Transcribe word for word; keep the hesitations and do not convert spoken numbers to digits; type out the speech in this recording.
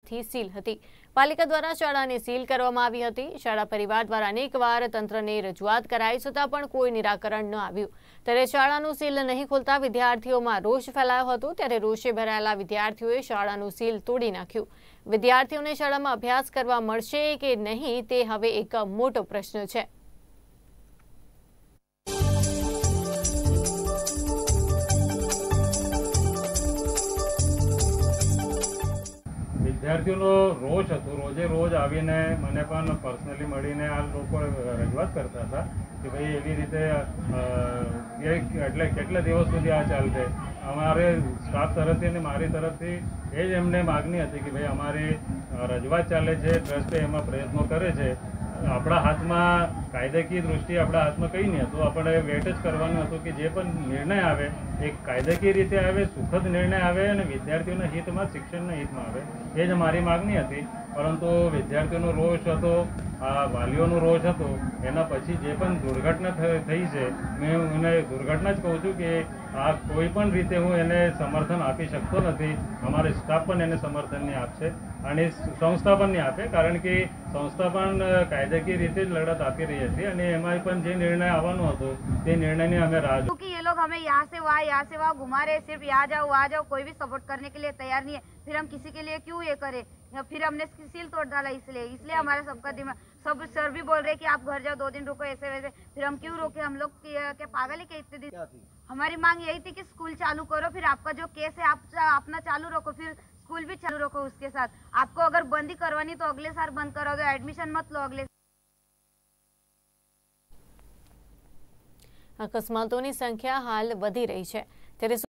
તરફથી સીલ હતી। પાલિકા દ્વારા શાળાને સીલ કરવામાં આવી હતી। શાળા પરિવાર દ્વારા અનેકવાર તંત્રને રજૂઆત કરાઈ છતાં પણ કોઈ નિરાકરણ ન આવ્યું। ત્યારે શાળાનું સીલ નહીં ખોલતા વિદ્યાર્થીઓમાં રોષ ફેલાયો હતો। ત્યારે રોષે ભરાયેલા વિદ્યાર્થીઓએ શાળાનું સીલ તોડી નાખ્યું। વિદ્યાર્થીઓને શાળામાં અભ્યાસ કરવા મળશે કે નહીં તે હવે એક મોટો પ્રશ્ન છે। વિદ્યાર્થીઓનો રોજ હતો, રોજે રોજ આવીને મને પણ પર્સનલી મળીને આ લોકો રજૂઆત કરતા હતા કે ભાઈ એવી રીતે એટલે કેટલા દિવસ સુધી આ ચાલશે। અમારે સ્ટાફ તરફથી અને મારી તરફથી એ જ એમને માગણી હતી કે ભાઈ અમારી રજૂઆત ચાલે છે, ટ્રસ્ટ એમાં પ્રયત્નો કરે છે। આપણા હાથમાં કાયદાકીય દૃષ્ટિએ આપણા હાથમાં કંઈ નહીં હતું। આપણે વેટ જ કરવાનું હતું કે જે પણ નિર્ણય આવે એ કાયદાકીય રીતે આવે, સુખદ નિર્ણય આવે અને વિદ્યાર્થીઓના હિતમાં, શિક્ષણના હિતમાં આવે, એ જ મારી માગણી હતી। પરંતુ વિદ્યાર્થીઓનો રોષ હતો, આ વાલીઓનો રોષ હતો, એના પછી જે પણ દુર્ઘટના થઈ છે મેં એને દુર્ઘટના જ કહું છું કે આ કોઈ પણ રીતે હું એને સમર્થન આપી શકતો નથી। અમારે સ્ટાફ પણ એને સમર્થન નહીં આપશે અને સંસ્થા પણ નહીં આપે, કારણ કે સંસ્થા પણ કાયદાકીય રીતે જ લડત આપી રહી હતી અને એમાં પણ જે નિર્ણય આવવાનો હતો તે નિર્ણયની અમે રાહ જોઈ। क्योंकि ये लोग हमें यहाँ से वहाँ यहाँ से वहाँ घुमा रहे, सिर्फ यहाँ जाओ वहाँ जाओ, कोई भी सपोर्ट करने के लिए तैयार नहीं है। फिर हम किसी के लिए क्यों ये करें? फिर हमने सील तोड़ डाला इसलिए इसलिए हमारा सबका दिमाग, सब सर भी बोल रहे कि आप घर जाओ, दो दिन रुको, ऐसे वैसे। फिर हम क्यों रोके? हम लोग क्या पागल है क्या इतने दिन? हमारी मांग यही थी कि स्कूल चालू करो, फिर आपका जो केस है आप अपना चालू रखो, फिर स्कूल भी चालू रखो। उसके साथ आपको अगर बंदी करवानी तो अगले साल बंद करो, तो एडमिशन मत लो अगले। अकस्मातों की संख्या हाल वधी रही है।